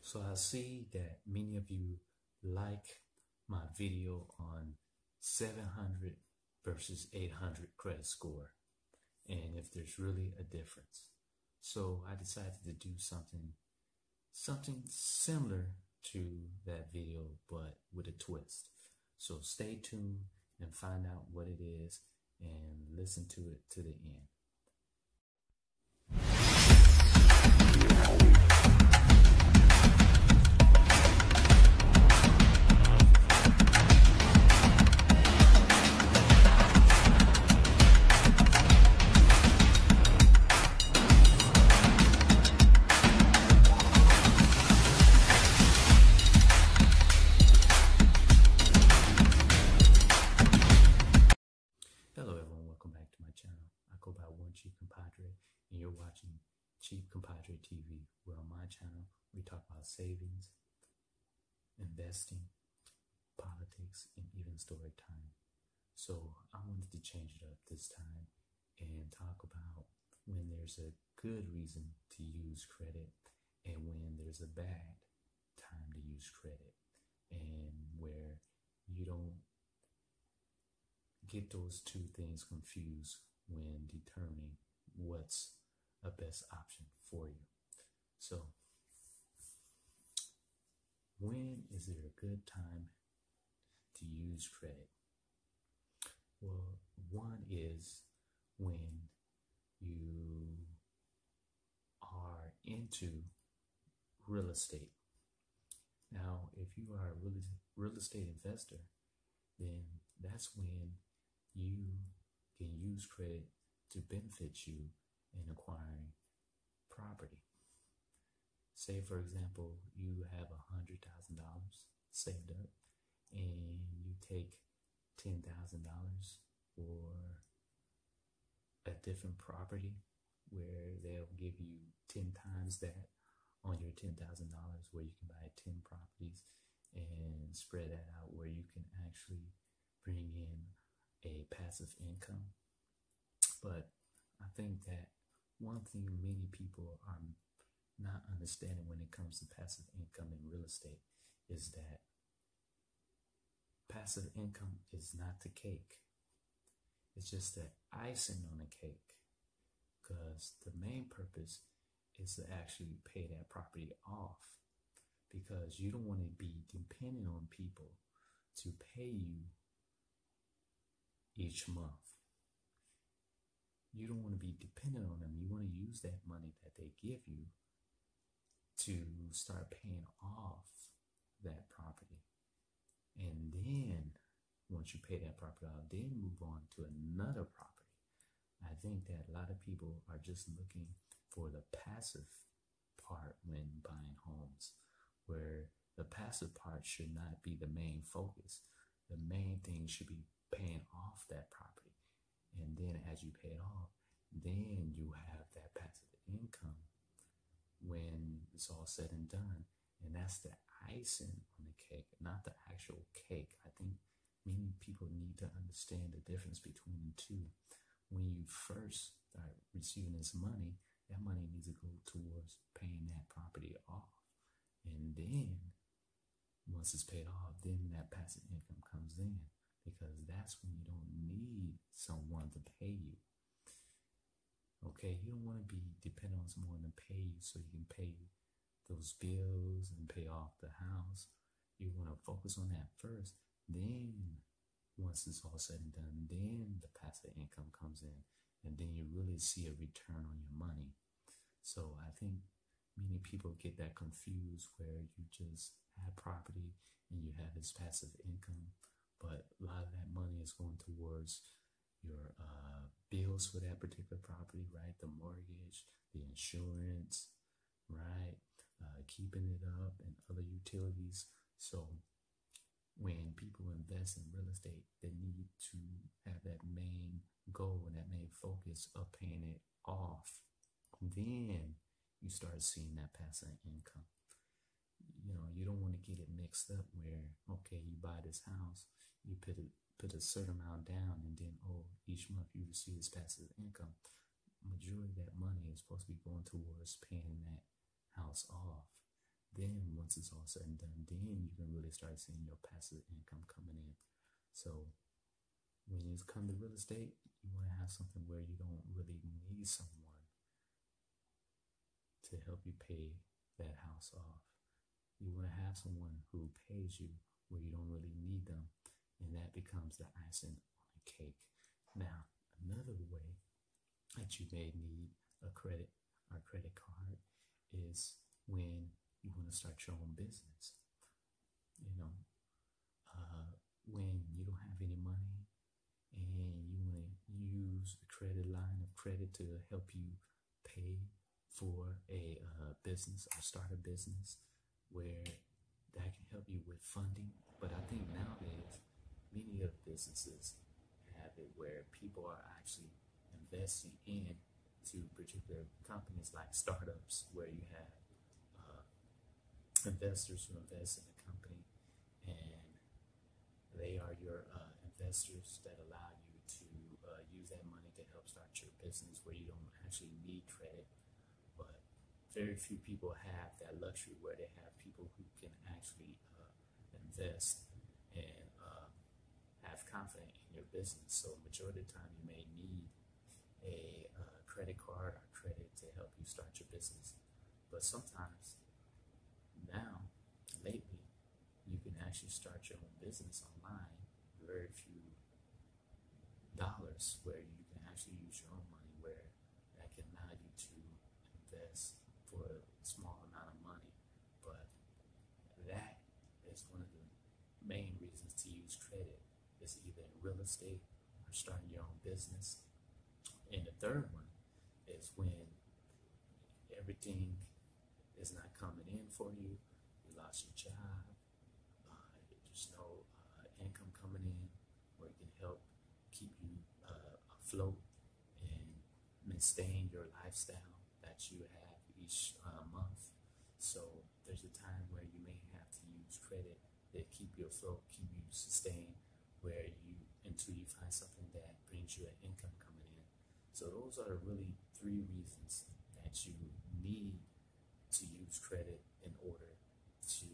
So I see that many of you like my video on 700 versus 800 credit score and if there's really a difference. So I decided to do something similar to that video but with a twist. So stay tuned and find out what it is and listen to it to the end. Hello everyone, welcome back to my channel. I go by One Cheap Compadre and you're watching Cheap Compadre TV, where on my channel we talk about savings, investing, politics, and even story time. So I wanted to change it up this time and talk about when there's a good reason to use credit and when there's a bad time to use credit, and where you don't get those two things confused when determining what's a best option for you. So, when is there a good time to use credit? Well, one is when you are into real estate. Now, if you are a real estate investor, then that's when you can use credit to benefit you in acquiring property. Say, for example, you have $100,000 saved up and you take $10,000 for a different property where they'll give you 10 times that on your $10,000, where you can buy 10 properties and spread that out, where you can actually bring in a passive income. But I think that one thing many people are not understanding when it comes to passive income in real estate is that passive income is not the cake. It's just the icing on the cake, because the main purpose is to actually pay that property off, because you don't want to be dependent on people to pay you each month. You don't want to be dependent on them. You want to use that money that they give you to start paying off that property. And then once you pay that property off, then move on to another property. I think that a lot of people are just looking for the passive part when buying homes, where the passive part should not be the main focus. The main thing should be paying off that property. And then as you pay it off, then you have that passive income when it's all said and done. And that's the icing on the cake, not the actual cake. I think many people need to understand the difference between the two. When you first start receiving this money, that money needs to go towards paying that property off. And then once it's paid off, then that passive income comes in, because that's when you don't need someone to pay you. Okay, you don't want to be dependent on someone to pay you so you can pay those bills and pay off the house. You want to focus on that first. Then once it's all said and done, then the passive income comes in, and then you really see a return on your money. So I think many people get that confused, where you just have property and you have this passive income, but a lot of that money is going towards your bills for that particular property, right? The mortgage, the insurance, right? Keeping it up, and other utilities. So when people invest in real estate, they need to have that main goal and that main focus of paying it off. Then you start seeing that passive income. You know, you don't want to get it mixed up where, okay, you buy this house, you put a certain amount down, and then, each month you receive this passive income. Majority of that money is supposed to be going towards paying that house off. Then once it's all said and done, then you can really start seeing your passive income coming in. So when you come to real estate, you want to have something where you don't really need someone to help you pay that house off. You want to have someone who pays you where you don't really need them, and that becomes the icing on the cake. Now, another way that you may need a credit or credit card is when you want to start your own business. You know, when you don't have any money and you want to use the credit line of credit to help you pay for a business or start a business where that can help you with funding. But I think nowadays, many of businesses have it where people are actually investing in to particular companies like startups, where you have investors who invest in the company, and they are your investors that allow you to use that money to help start your business where you don't actually need credit. But very few people have that luxury where they have people who can actually invest and have confidence in your business. So majority of the time you may need a credit card or credit to help you start your business. But sometimes now, lately, you can actually start your own business online, very few dollars, where you can actually use your own money, where that can allow you to invest for a small amount of money. But that is one of the main reasons to use credit, is either in real estate or starting your own business. And the third one is when everything is not coming in for you, you lost your job, there's no income coming in where it can help keep you afloat and sustain your lifestyle that you have each month. So there's a time where you may have to use credit to keep you afloat, keep you sustained, where you until you find something that brings you an income coming in. So those are really 3 reasons that you need to use credit in order to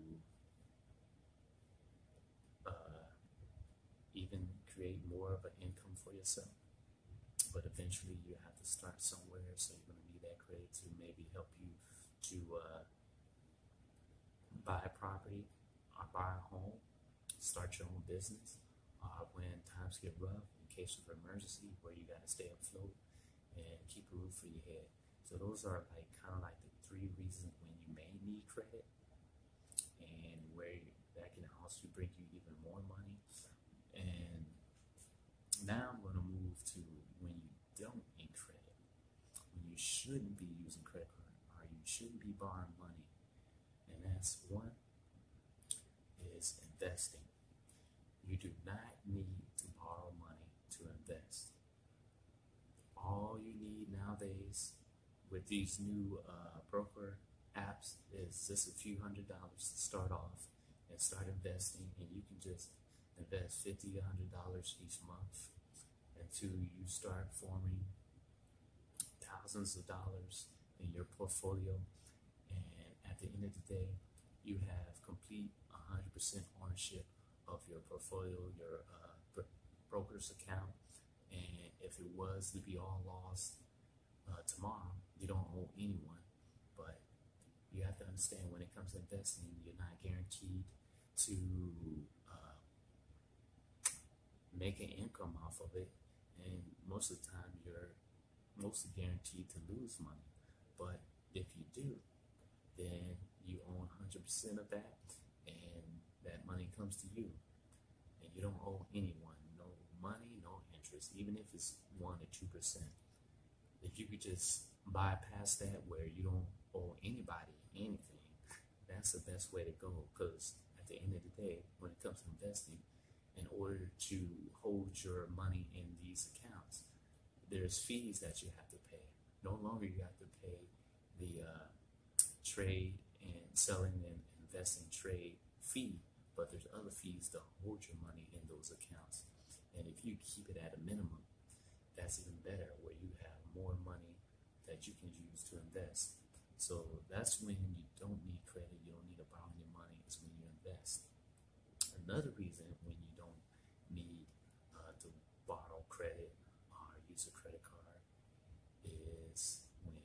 even create more of an income for yourself. But eventually you have to start somewhere, so you're going to need that credit to maybe help you to buy a property or buy a home, start your own business, when times get rough, in case of emergency, where you got to stay afloat and keep a roof for your head. So those are like kind of like the 3 reasons when you may need credit, and where that can also bring you even more money. And now I'm going to move to when you don't need credit, when you shouldn't be using credit card, or you shouldn't be borrowing money. And that's one is investing. You do not need to borrow money to invest. All you need nowadays with these new broker apps is just a few $100s to start off and start investing, and you can just invest $50 to $100 each month until you start forming thousands of dollars in your portfolio. And at the end of the day, you have complete 100% ownership of your portfolio, your broker's account. And if it was to be all lost tomorrow, you don't owe anyone. But you have to understand, when it comes to investing, you're not guaranteed to make an income off of it, and most of the time you're mostly guaranteed to lose money. But if you do, then you own 100% of that, and that money comes to you, and you don't owe anyone no money, no interest, even if it's 1 or 2%. If you could just bypass that, where you don't owe anybody anything, that's the best way to go. Because at the end of the day, when it comes to investing, in order to hold your money in these accounts, there's fees that you have to pay. No longer you have to pay the trade and selling and investing trade fee, but there's other fees to hold your money in those accounts. And if you keep it at a minimum, that's even better, where you have more money that you can use to invest. So that's when you don't need credit, you don't need a Another reason when you don't need to borrow credit or use a credit card is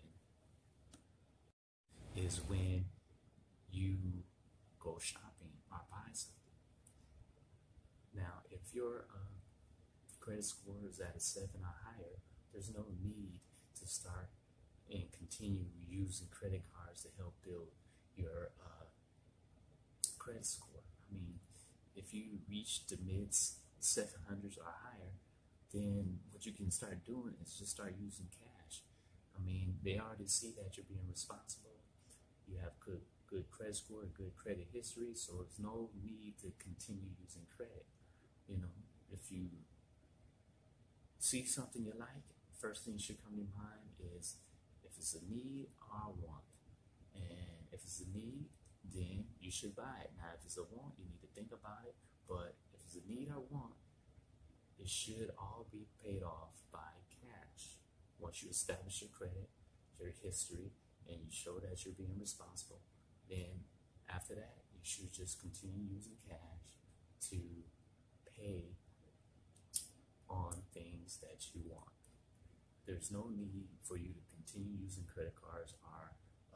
when you go shopping or buy something. Now, if your credit score is at a 7 or higher, there's no need to start and continue using credit cards to help build your credit score. I mean, if you reach the mid 700s or higher, then what you can start doing is just start using cash. I mean, they already see that you're being responsible. You have good credit score, good credit history, so there's no need to continue using credit. You know, if you see something you like, first thing should come to mind is if it's a need or a want. And if it's a need, then you should buy it. Now, if it's a want, you need to think about it. But if it's a need or want, it should all be paid off by cash. Once you establish your credit, your history, and you show that you're being responsible, then after that, you should just continue using cash to pay on things that you want. There's no need for you to continue using credit cards or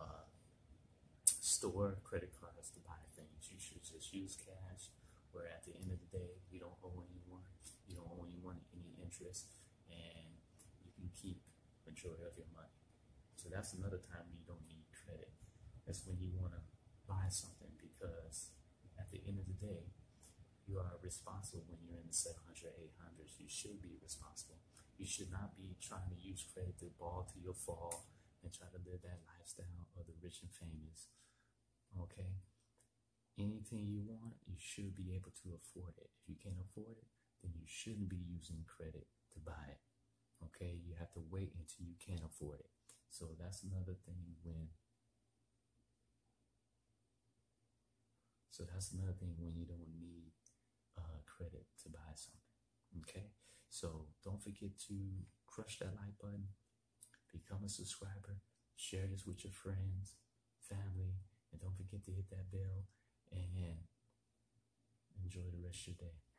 store credit cards to buy things. You should just use cash, where at the end of the day, you don't owe anyone, you don't owe anyone any interest, and you can keep majority of your money. So that's another time when you don't need credit. That's when you want to buy something, because at the end of the day, you are responsible when you're in the 700, 800s. You should be responsible. You should not be trying to use credit to ball to your fall and try to live that lifestyle of the rich and famous. Okay? Anything you want, you should be able to afford it. If you can't afford it, then you shouldn't be using credit to buy it. Okay? You have to wait until you can afford it. So that's another thing when you don't need credit to buy something. Okay? So don't forget to crush that like button, become a subscriber, share this with your friends, family, and don't forget to hit that bell and enjoy the rest of your day.